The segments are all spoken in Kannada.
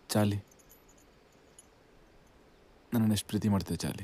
ಚಾಲಿ, ನನ್ನನ್ನು ಎಷ್ಟು ಪ್ರೀತಿ ಮಾಡ್ತೇವೆ ಚಾಲಿ.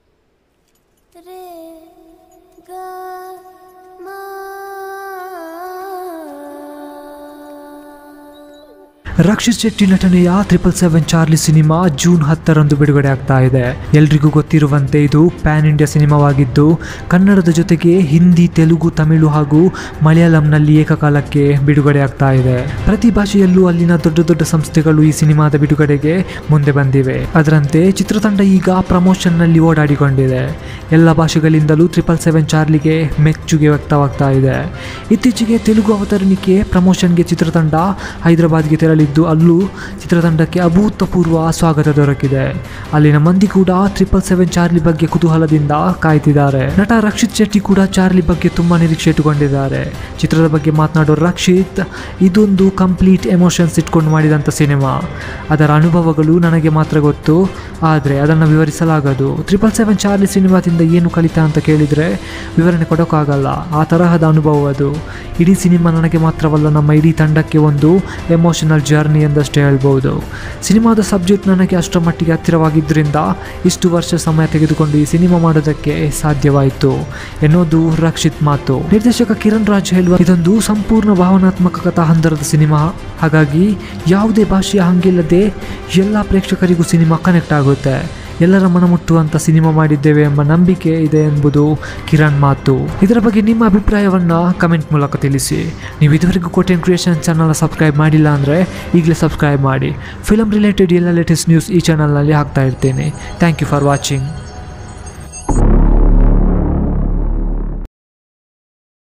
ರಕ್ಷಿತ್ ಶೆಟ್ಟಿ ನಟನೆಯ 777 ಚಾರ್ಲಿ ಸಿನಿಮಾ ಜೂನ್ 10ರಂದು ಬಿಡುಗಡೆ ಆಗ್ತಾ ಇದೆ. ಎಲ್ರಿಗೂ ಗೊತ್ತಿರುವಂತೆ ಇದು ಪ್ಯಾನ್ ಇಂಡಿಯಾ ಸಿನಿಮಾವಾಗಿದ್ದು ಕನ್ನಡದ ಜೊತೆಗೆ ಹಿಂದಿ, ತೆಲುಗು, ತಮಿಳು ಹಾಗೂ ಮಲಯಾಳಂನಲ್ಲಿ ಏಕಕಾಲಕ್ಕೆ ಬಿಡುಗಡೆ ಆಗ್ತಾ ಇದೆ. ಪ್ರತಿ ಭಾಷೆಯಲ್ಲೂ ಅಲ್ಲಿನ ದೊಡ್ಡ ದೊಡ್ಡ ಸಂಸ್ಥೆಗಳು ಈ ಸಿನಿಮಾದ ಬಿಡುಗಡೆಗೆ ಮುಂದೆ ಬಂದಿವೆ. ಅದರಂತೆ ಚಿತ್ರತಂಡ ಈಗ ಪ್ರಮೋಷನ್ನಲ್ಲಿ ಓಡಾಡಿಕೊಂಡಿದೆ. ಎಲ್ಲ ಭಾಷೆಗಳಿಂದಲೂ 777 ಚಾರ್ಲಿಗೆ ಮೆಚ್ಚುಗೆ ವ್ಯಕ್ತವಾಗ್ತಾ ಇದೆ. ಇತ್ತೀಚೆಗೆ ತೆಲುಗು ಅವತರಣಿಕೆ ಪ್ರಮೋಷನ್ಗೆ ಚಿತ್ರತಂಡ ಹೈದರಾಬಾದ್ಗೆ ತೆರಳಿದ್ದು ಅಲ್ಲೂ ಚಿತ್ರತಂಡಕ್ಕೆ ಅಭೂತಪೂರ್ವ ಸ್ವಾಗತ ದೊರಕಿದೆ. ಅಲ್ಲಿನ ಮಂದಿ ಕೂಡ 777 ಚಾರ್ಲಿ ಬಗ್ಗೆ ಕುತೂಹಲದಿಂದ ಕಾಯ್ತಿದ್ದಾರೆ. ನಟ ರಕ್ಷಿತ್ ಶೆಟ್ಟಿ ಕೂಡ ಚಾರ್ಲಿ ಬಗ್ಗೆ ತುಂಬಾ ನಿರೀಕ್ಷೆ ಇಟ್ಟುಕೊಂಡಿದ್ದಾರೆ. ಚಿತ್ರದ ಬಗ್ಗೆ ಮಾತನಾಡೋ ರಕ್ಷಿತ್, ಇದೊಂದು ಕಂಪ್ಲೀಟ್ ಎಮೋಷನ್ಸ್ ಇಟ್ಕೊಂಡು ಮಾಡಿದಂಥ ಸಿನಿಮಾ. ಅದರ ಅನುಭವಗಳು ನನಗೆ ಮಾತ್ರ ಗೊತ್ತು, ಆದರೆ ಅದನ್ನು ವಿವರಿಸಲಾಗದು. 777 ಚಾರ್ಲಿ ಸಿನಿಮಾದಿಂದ ಏನು ಕಲಿತ ಅಂತ ಕೇಳಿದರೆ ವಿವರಣೆ ಕೊಡೋಕ್ಕಾಗಲ್ಲ. ಆ ತರಹದ ಅನುಭವ ಅದು. ಇಡೀ ಸಿನಿಮಾ ನನಗೆ ಮಾತ್ರವಲ್ಲ, ನಮ್ಮ ಇಡೀ ತಂಡಕ್ಕೆ ಒಂದು ಎಮೋಷನಲ್ ಜರ್ನಿ ಎಂದಷ್ಟೇ ಹೇಳ್ಬೋದು. ಸಿನಿಮಾದ ಸಬ್ಜೆಕ್ಟ್ ನನಗೆ ಅಷ್ಟರ ಮಟ್ಟಿಗೆ ಹತ್ತಿರವಾಗಿದ್ದರಿಂದ ಇಷ್ಟು ವರ್ಷ ಸಮಯ ತೆಗೆದುಕೊಂಡು ಈ ಸಿನಿಮಾ ಮಾಡೋದಕ್ಕೆ ಸಾಧ್ಯವಾಯಿತು ಎನ್ನುವುದು ರಕ್ಷಿತ್ ಮಾತು. ನಿರ್ದೇಶಕ ಕಿರಣ್ ರಾಜ್ ಹೇಳುವ ಇದೊಂದು ಸಂಪೂರ್ಣ ಭಾವನಾತ್ಮಕ ಕಥಾ ಹಂದರದ ಸಿನಿಮಾ. ಹಾಗಾಗಿ ಯಾವುದೇ ಭಾಷೆಯ ಹಂಗಿಲ್ಲದೆ ಎಲ್ಲ ಪ್ರೇಕ್ಷಕರಿಗೂ ಸಿನಿಮಾ ಕನೆಕ್ಟ್ ಆಗುತ್ತೆ. ಎಲ್ಲರ ಮನ ಮುಟ್ಟುವಂಥ ಸಿನಿಮಾ ಮಾಡಿದ್ದೇವೆ ಎಂಬ ನಂಬಿಕೆ ಇದೆ ಎಂಬುದು ಕಿರಣ್ ಮಾತು. ಇದರ ಬಗ್ಗೆ ನಿಮ್ಮ ಅಭಿಪ್ರಾಯವನ್ನು ಕಮೆಂಟ್ ಮೂಲಕ ತಿಳಿಸಿ. ನೀವು ಇದುವರೆಗೂ ಕೋಟೆನ್ ಕ್ರಿಯೇಷನ್ ಚಾನಲ್ನ ಸಬ್ಸ್ಕ್ರೈಬ್ ಮಾಡಿಲ್ಲ ಅಂದರೆ ಈಗಲೇ ಸಬ್ಸ್ಕ್ರೈಬ್ ಮಾಡಿ. ಫಿಲಮ್ ರಿಲೇಟೆಡ್ ಎಲ್ಲ ಲೇಟೆಸ್ಟ್ ನ್ಯೂಸ್ ಈ ಚಾನಲ್ನಲ್ಲಿ ಹಾಕ್ತಾ ಇರ್ತೇನೆ. Thank you for watching.